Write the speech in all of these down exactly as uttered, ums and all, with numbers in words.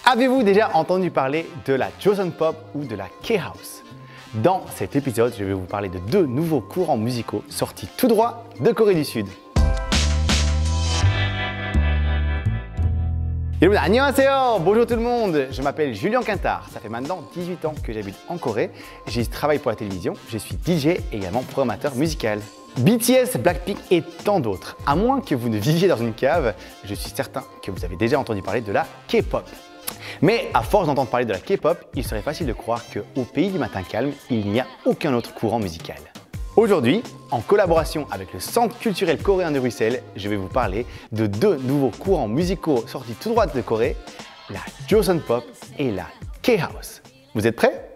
Avez-vous déjà entendu parler de la Joseon Pop ou de la K-House? Dans cet épisode, je vais vous parler de deux nouveaux courants musicaux sortis tout droit de Corée du Sud. Hello, annyeonghaseyo, bonjour tout le monde, je m'appelle Julien Quintard, ça fait maintenant dix-huit ans que j'habite en Corée, j'y travaille pour la télévision, je suis D J et également programmateur musical. B T S, Blackpink et tant d'autres. À moins que vous ne viviez dans une cave, je suis certain que vous avez déjà entendu parler de la K-pop. Mais à force d'entendre parler de la K-pop, il serait facile de croire qu'au pays du matin calme, il n'y a aucun autre courant musical. Aujourd'hui, en collaboration avec le Centre culturel coréen de Bruxelles, je vais vous parler de deux nouveaux courants musicaux sortis tout droit de Corée, la Joseon Pop et la K-House. Vous êtes prêts?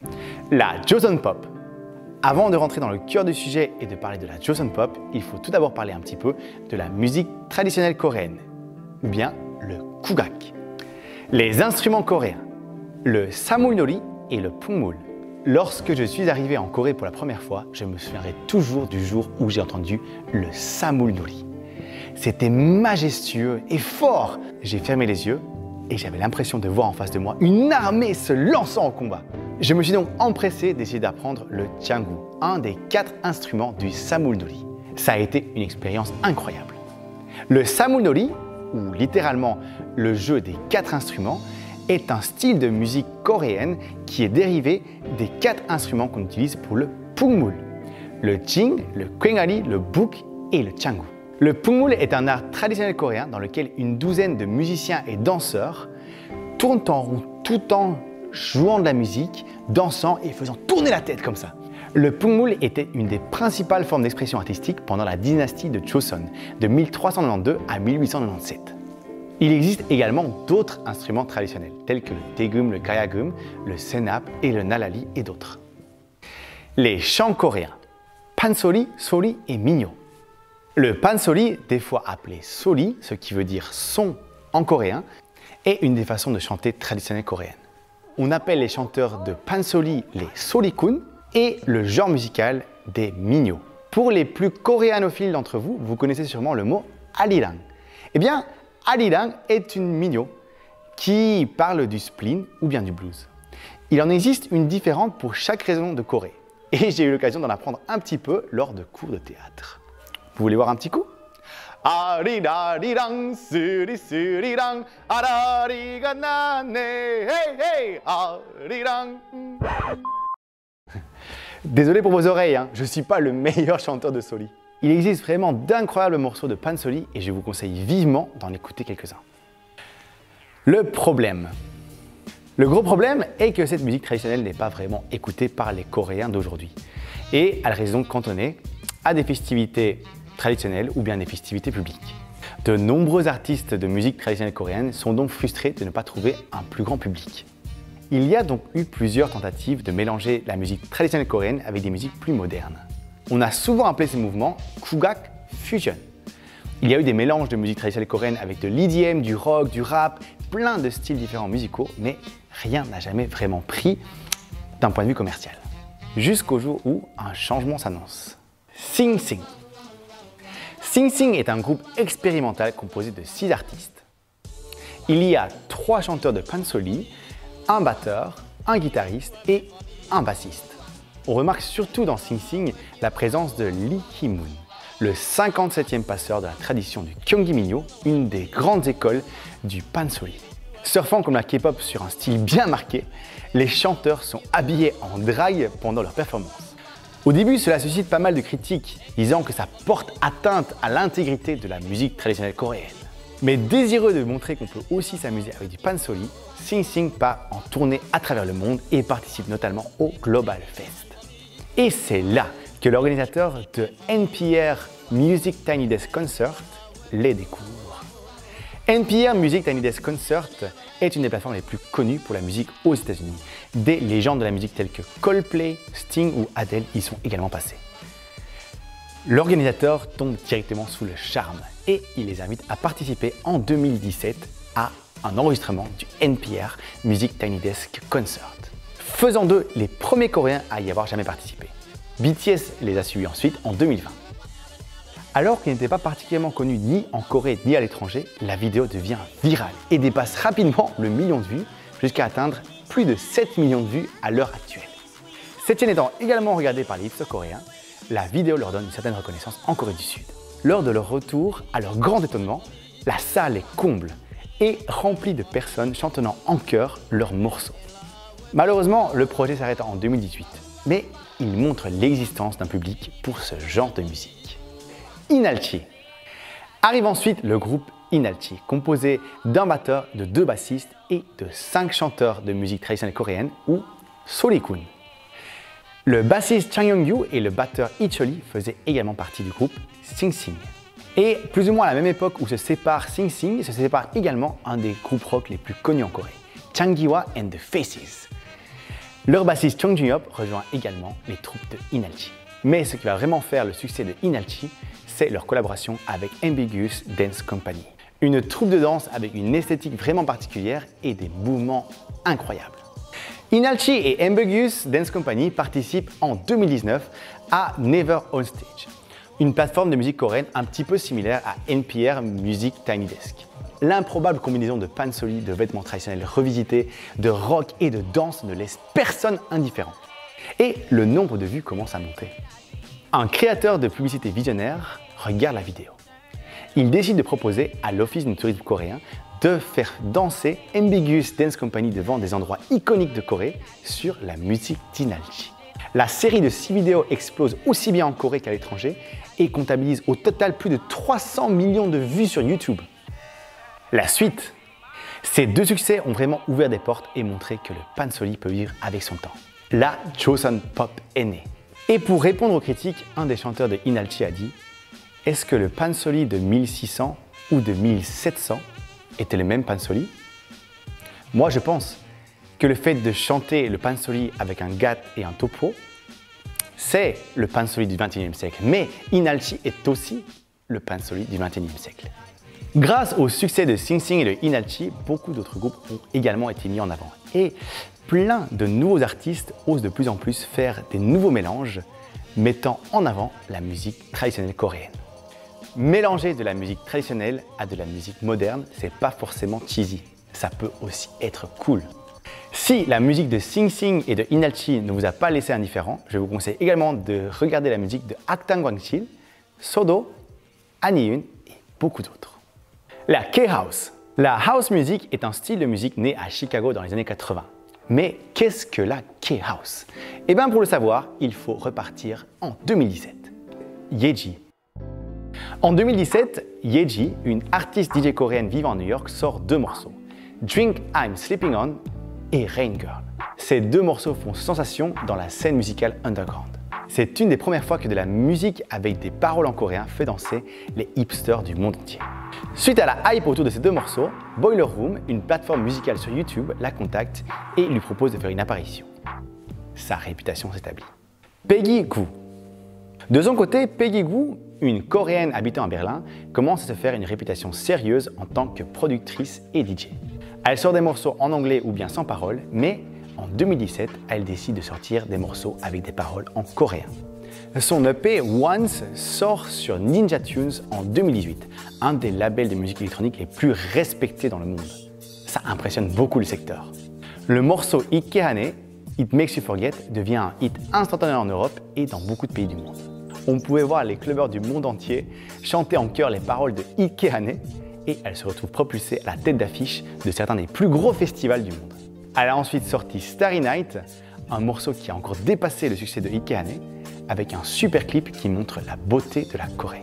La Joseon Pop. Avant de rentrer dans le cœur du sujet et de parler de la Joseon Pop, il faut tout d'abord parler un petit peu de la musique traditionnelle coréenne, ou bien le Kugak. Les instruments coréens, le samulnori et le pungmul. Lorsque je suis arrivé en Corée pour la première fois, je me souviendrai toujours du jour où j'ai entendu le samulnori. C'était majestueux et fort. J'ai fermé les yeux et j'avais l'impression de voir en face de moi une armée se lançant au combat. Je me suis donc empressé d'essayer d'apprendre le tjangu, un des quatre instruments du samulnori. Ça a été une expérience incroyable. Le samulnori, ou littéralement le jeu des quatre instruments, est un style de musique coréenne qui est dérivé des quatre instruments qu'on utilise pour le pungmul, le jing, le kwengari, le buk et le tjangu. Le pungmul est un art traditionnel coréen dans lequel une douzaine de musiciens et danseurs tournent en rond tout en jouant de la musique, dansant et faisant tourner la tête comme ça. Le pungmul était une des principales formes d'expression artistique pendant la dynastie de Joseon, de mille trois cent quatre-vingt-douze à mille huit cent quatre-vingt-dix-sept. Il existe également d'autres instruments traditionnels, tels que le daegum, le gayagum, le senap et le nalali et d'autres. Les chants coréens, pansori, sori et minyo. Le pansori, des fois appelé sori, ce qui veut dire son en coréen, est une des façons de chanter traditionnelles coréennes. On appelle les chanteurs de pansori les sorikun et le genre musical des minyo. Pour les plus coréanophiles d'entre vous, vous connaissez sûrement le mot arirang. Eh bien, arirang est une minyo qui parle du spleen ou bien du blues. Il en existe une différente pour chaque région de Corée. Et j'ai eu l'occasion d'en apprendre un petit peu lors de cours de théâtre. Vous voulez voir un petit coup? Aririrang, suri surirang, arariga nane, hey hey, arirang. Désolé pour vos oreilles, hein, je ne suis pas le meilleur chanteur de soli. Il existe vraiment d'incroyables morceaux de pansori et je vous conseille vivement d'en écouter quelques-uns. Le problème. Le gros problème est que cette musique traditionnelle n'est pas vraiment écoutée par les Coréens d'aujourd'hui. Et elle reste donc cantonnée à des festivités traditionnelles ou bien des festivités publiques. De nombreux artistes de musique traditionnelle coréenne sont donc frustrés de ne pas trouver un plus grand public. Il y a donc eu plusieurs tentatives de mélanger la musique traditionnelle coréenne avec des musiques plus modernes. On a souvent appelé ces mouvements Kugak Fusion. Il y a eu des mélanges de musique traditionnelle coréenne avec de l'E D M, du rock, du rap, plein de styles différents musicaux, mais rien n'a jamais vraiment pris d'un point de vue commercial. Jusqu'au jour où un changement s'annonce. Sing Sing. Sing Sing est un groupe expérimental composé de six artistes. Il y a trois chanteurs de pansori, un batteur, un guitariste et un bassiste. On remarque surtout dans Sing Sing la présence de Lee Hee-moon, le cinquante-septième passeur de la tradition du Gyeonggi-minyo, une des grandes écoles du pansori. Surfant comme la K-pop sur un style bien marqué, les chanteurs sont habillés en drag pendant leur performance. Au début, cela suscite pas mal de critiques, disant que ça porte atteinte à l'intégrité de la musique traditionnelle coréenne. Mais désireux de montrer qu'on peut aussi s'amuser avec du pansori, Sing Sing part en tournée à travers le monde et participe notamment au Global Fest. Et c'est là que l'organisateur de N P R Music Tiny Desk Concert les découvre. N P R Music Tiny Desk Concert est une des plateformes les plus connues pour la musique aux États-Unis. Des légendes de la musique telles que Coldplay, Sting ou Adele y sont également passées. L'organisateur tombe directement sous le charme et il les invite à participer en deux mille dix-sept à un enregistrement du N P R Music Tiny Desk Concert, faisant d'eux les premiers Coréens à y avoir jamais participé. B T S les a suivis ensuite en deux mille vingt. Alors qu'il n'était pas particulièrement connu ni en Corée ni à l'étranger, la vidéo devient virale et dépasse rapidement le million de vues jusqu'à atteindre plus de sept millions de vues à l'heure actuelle. Cette chaîne étant également regardée par les hipsters coréens, la vidéo leur donne une certaine reconnaissance en Corée du Sud. Lors de leur retour, à leur grand étonnement, la salle est comble et remplie de personnes chantonnant en chœur leurs morceaux. Malheureusement, le projet s'arrête en deux mille dix-huit, mais il montre l'existence d'un public pour ce genre de musique. Inalchi. Arrive ensuite le groupe Inalchi, composé d'un batteur, de deux bassistes et de cinq chanteurs de musique traditionnelle coréenne ou Solikun. Le bassiste Chang Young-yu et le batteur Icholi faisaient également partie du groupe Sing Sing. Et plus ou moins à la même époque où se sépare Sing Sing, se sépare également un des groupes rock les plus connus en Corée, Changiwa and the Faces. Leur bassiste Chung Jun-hyop rejoint également les troupes de Inalchi. Mais ce qui va vraiment faire le succès de Inalchi, c'est leur collaboration avec Ambiguous Dance Company. Une troupe de danse avec une esthétique vraiment particulière et des mouvements incroyables. Inalchi et Ambiguous Dance Company participent en deux mille dix-neuf à Never On Stage, une plateforme de musique coréenne un petit peu similaire à N P R Music Tiny Desk. L'improbable combinaison de pansori, de vêtements traditionnels revisités, de rock et de danse ne laisse personne indifférent. Et le nombre de vues commence à monter. Un créateur de publicité visionnaire regarde la vidéo. Il décide de proposer à l'Office du tourisme coréen de faire danser Ambiguous Dance Company devant des endroits iconiques de Corée sur la musique d'Inalchi. La série de six vidéos explose aussi bien en Corée qu'à l'étranger et comptabilise au total plus de trois cents millions de vues sur YouTube. La suite. Ces deux succès ont vraiment ouvert des portes et montré que le pansori peut vivre avec son temps. La Joseon Pop est née. Et pour répondre aux critiques, un des chanteurs de Inalchi a dit « Est-ce que le pansori de mille six cents ou de mille sept cents était le même pansori ?» Moi, je pense que le fait de chanter le pansori avec un gat et un topo, c'est le pansori du vingt et unième siècle. Mais Inalchi est aussi le pansori du vingt et unième siècle. Grâce au succès de Sing Sing et de Inalchi, beaucoup d'autres groupes ont également été mis en avant. Et plein de nouveaux artistes osent de plus en plus faire des nouveaux mélanges, mettant en avant la musique traditionnelle coréenne. Mélanger de la musique traditionnelle à de la musique moderne, c'est pas forcément cheesy. Ça peut aussi être cool. Si la musique de Sing Sing et de Inalchi ne vous a pas laissé indifférent, je vous conseille également de regarder la musique de Aktang Gwangchil, Sodo, Anihyun et beaucoup d'autres. La K-House. La house music est un style de musique né à Chicago dans les années quatre-vingts. Mais qu'est-ce que la K-House? Eh bien pour le savoir, il faut repartir en deux mille dix-sept. Yeji. En deux mille dix-sept, Yeji, une artiste D J coréenne vivant à New York, sort deux morceaux, Drink I'm Sleeping On et Rain Girl. Ces deux morceaux font sensation dans la scène musicale underground. C'est une des premières fois que de la musique avec des paroles en coréen fait danser les hipsters du monde entier. Suite à la hype autour de ces deux morceaux, Boiler Room, une plateforme musicale sur YouTube, la contacte et lui propose de faire une apparition. Sa réputation s'établit. Peggy Goo. De son côté, Peggy Goo, une coréenne habitant à Berlin, commence à se faire une réputation sérieuse en tant que productrice et D J. Elle sort des morceaux en anglais ou bien sans paroles, mais en deux mille dix-sept, elle décide de sortir des morceaux avec des paroles en coréen. Son E P Once sort sur Ninja Tunes en deux mille dix-huit, un des labels de musique électronique les plus respectés dans le monde. Ça impressionne beaucoup le secteur. Le morceau Ikkehane, It Makes You Forget, devient un hit instantané en Europe et dans beaucoup de pays du monde. On pouvait voir les clubbers du monde entier chanter en chœur les paroles de Ikkehane et elle se retrouve propulsée à la tête d'affiche de certains des plus gros festivals du monde. Elle a ensuite sorti Starry Night, un morceau qui a encore dépassé le succès de Ikkehane, avec un super clip qui montre la beauté de la Corée.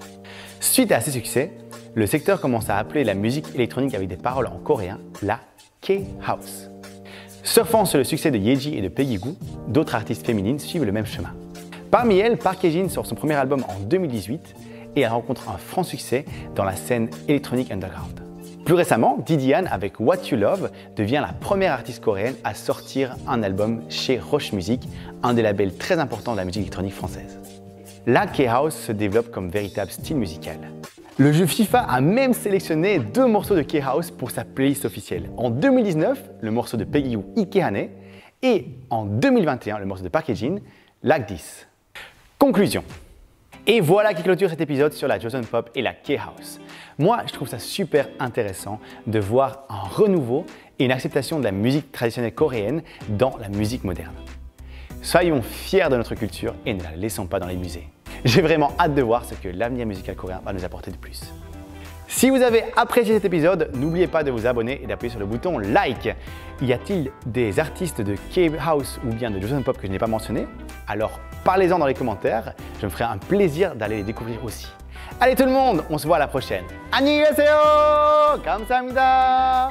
Suite à ces succès, le secteur commence à appeler la musique électronique avec des paroles en coréen la K-House. Surfant sur le succès de Yeji et de Peggy Goo, d'autres artistes féminines suivent le même chemin. Parmi elles, Park Hye-jin sort son premier album en deux mille dix-huit et elle rencontre un franc succès dans la scène électronique underground. Plus récemment, Didian avec What You Love devient la première artiste coréenne à sortir un album chez Roche Music, un des labels très importants de la musique électronique française. La K-House se développe comme véritable style musical. Le jeu FIFA a même sélectionné deux morceaux de K-House pour sa playlist officielle. En deux mille dix-neuf, le morceau de Peggy Goo, Ikkehane, et en deux mille vingt et un, le morceau de Park Hye-jin, Like This. Conclusion. Et voilà qui clôture cet épisode sur la Joseon Pop et la K-House. Moi, je trouve ça super intéressant de voir un renouveau et une acceptation de la musique traditionnelle coréenne dans la musique moderne. Soyons fiers de notre culture et ne la laissons pas dans les musées. J'ai vraiment hâte de voir ce que l'avenir musical coréen va nous apporter de plus. Si vous avez apprécié cet épisode, n'oubliez pas de vous abonner et d'appuyer sur le bouton like. Y a-t-il des artistes de K-House ou bien de Joseon Pop que je n'ai pas mentionné? Alors parlez-en dans les commentaires, je me ferai un plaisir d'aller les découvrir aussi. Allez tout le monde, on se voit à la prochaine. 안녕히 계세요! 감사합니다!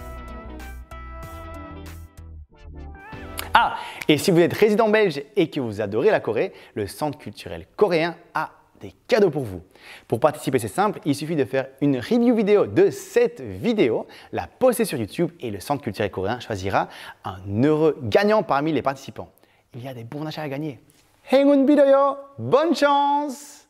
Ah, et si vous êtes résident belge et que vous adorez la Corée, le Centre culturel coréen a des cadeaux pour vous. Pour participer, c'est simple, il suffit de faire une review vidéo de cette vidéo, la poster sur YouTube et le Centre culturel coréen choisira un heureux gagnant parmi les participants. Il y a des bons achats à gagner. 행운 빌어요! Bonne chance!